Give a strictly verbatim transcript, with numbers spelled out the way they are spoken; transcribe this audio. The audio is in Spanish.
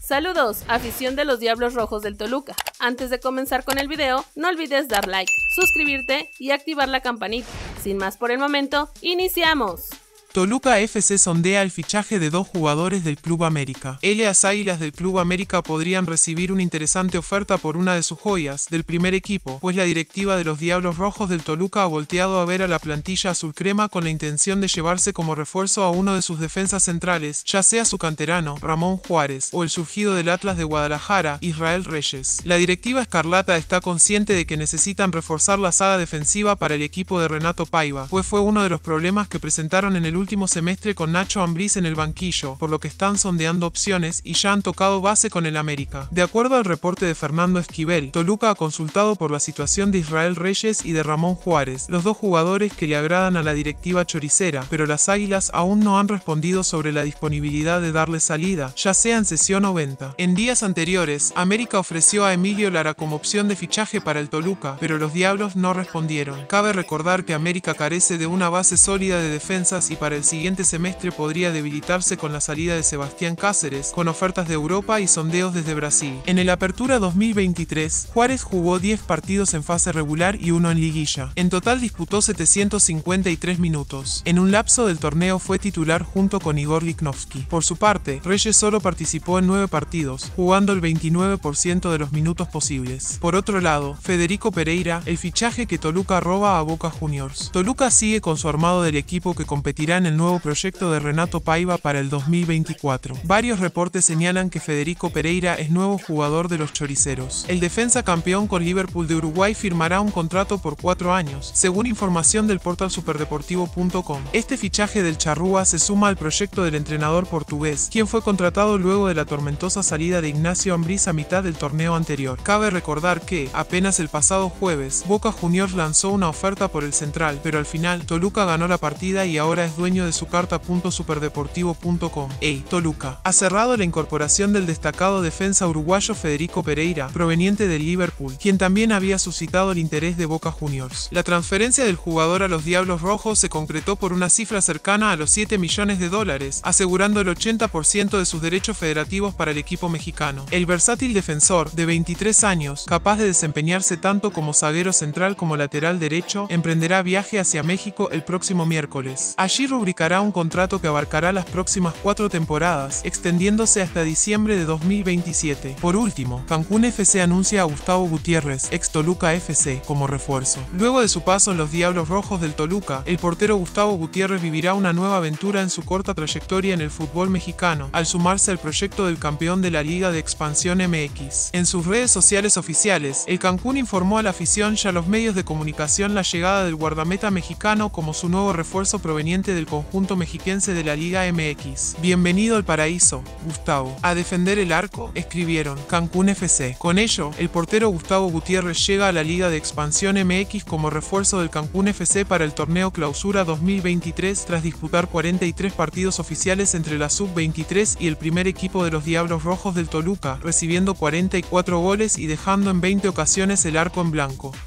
Saludos, afición de los Diablos Rojos del Toluca. Antes de comenzar con el video, no olvides dar like, suscribirte y activar la campanita. Sin más por el momento, ¡iniciamos! Toluca F C sondea el fichaje de dos jugadores del Club América. Las Águilas del Club América podrían recibir una interesante oferta por una de sus joyas del primer equipo, pues la directiva de los Diablos Rojos del Toluca ha volteado a ver a la plantilla azul crema con la intención de llevarse como refuerzo a uno de sus defensas centrales, ya sea su canterano, Ramón Juárez, o el surgido del Atlas de Guadalajara, Israel Reyes. La directiva escarlata está consciente de que necesitan reforzar la saga defensiva para el equipo de Renato Paiva, pues fue uno de los problemas que presentaron en el último último semestre con Nacho Ambriz en el banquillo, por lo que están sondeando opciones y ya han tocado base con el América. De acuerdo al reporte de Fernando Esquivel, Toluca ha consultado por la situación de Israel Reyes y de Ramón Juárez, los dos jugadores que le agradan a la directiva choricera, pero las Águilas aún no han respondido sobre la disponibilidad de darle salida, ya sea en cesión o venta. En días anteriores, América ofreció a Emilio Lara como opción de fichaje para el Toluca, pero los Diablos no respondieron. Cabe recordar que América carece de una base sólida de defensas y para el siguiente semestre podría debilitarse con la salida de Sebastián Cáceres, con ofertas de Europa y sondeos desde Brasil. En el Apertura dos mil veintitrés, Juárez jugó diez partidos en fase regular y uno en liguilla. En total disputó setecientos cincuenta y tres minutos. En un lapso del torneo fue titular junto con Igor Lichnowsky. Por su parte, Reyes solo participó en nueve partidos, jugando el veintinueve por ciento de los minutos posibles. Por otro lado, Federico Pereira, el fichaje que Toluca roba a Boca Juniors. Toluca sigue con su armado del equipo que competirá en el nuevo proyecto de Renato Paiva para el dos mil veinticuatro. Varios reportes señalan que Federico Pereira es nuevo jugador de los choriceros. El defensa campeón con Liverpool de Uruguay firmará un contrato por cuatro años, según información del portal superdeportivo punto com. Este fichaje del charrúa se suma al proyecto del entrenador portugués, quien fue contratado luego de la tormentosa salida de Ignacio Ambriz a mitad del torneo anterior. Cabe recordar que, apenas el pasado jueves, Boca Juniors lanzó una oferta por el central, pero al final, Toluca ganó la partida y ahora es dueño de su carta. superdeportivo punto com. Ey, Toluca ha cerrado la incorporación del destacado defensa uruguayo Federico Pereira, proveniente del Liverpool, quien también había suscitado el interés de Boca Juniors. La transferencia del jugador a los Diablos Rojos se concretó por una cifra cercana a los siete millones de dólares, asegurando el ochenta por ciento de sus derechos federativos para el equipo mexicano. El versátil defensor, de veintitrés años, capaz de desempeñarse tanto como zaguero central como lateral derecho, emprenderá viaje hacia México el próximo miércoles. Allí rubricará un contrato que abarcará las próximas cuatro temporadas, extendiéndose hasta diciembre de dos mil veintisiete. Por último, Cancún F C anuncia a Gustavo Gutiérrez, ex Toluca F C, como refuerzo. Luego de su paso en los Diablos Rojos del Toluca, el portero Gustavo Gutiérrez vivirá una nueva aventura en su corta trayectoria en el fútbol mexicano, al sumarse al proyecto del campeón de la Liga de Expansión M X. En sus redes sociales oficiales, el Cancún informó a la afición y a los medios de comunicación la llegada del guardameta mexicano como su nuevo refuerzo proveniente del conjunto mexiquense de la Liga M X. Bienvenido al paraíso, Gustavo. A defender el arco, escribieron Cancún F C. Con ello, el portero Gustavo Gutiérrez llega a la Liga de Expansión M X como refuerzo del Cancún F C para el torneo Clausura dos mil veintitrés tras disputar cuarenta y tres partidos oficiales entre la sub veintitrés y el primer equipo de los Diablos Rojos del Toluca, recibiendo cuarenta y cuatro goles y dejando en veinte ocasiones el arco en blanco.